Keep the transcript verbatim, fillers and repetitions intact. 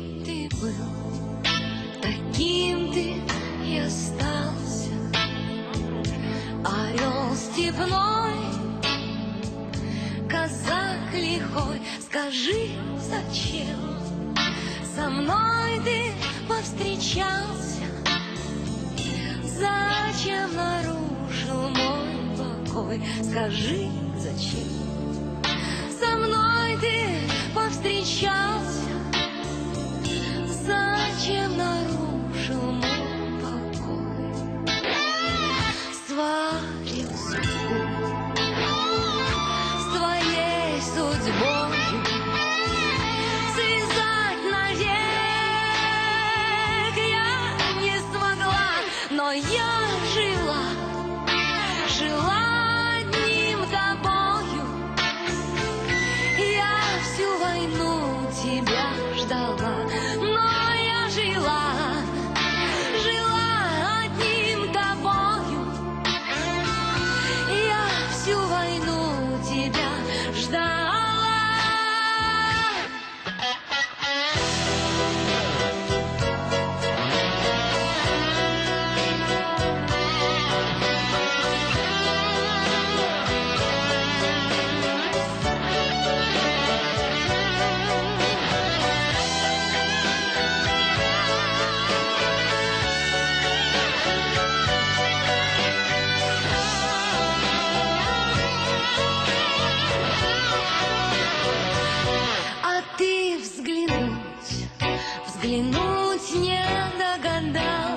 ты был, таким ты и остался. Орел степной, казак лихой, скажи, зачем со мной ты повстречался? Зачем нарушил мой покой? Скажи, зачем со мной ты повстречался? Зачем нарушил мой покой? Сварил судьбу с твоей судьбой, связать навек я не смогла, но я жила, жила одним тобою. Я всю войну тебя ждала, но я жила, жила одним тобою. Я всю войну тебя ждала. Взглянуть не догадалась.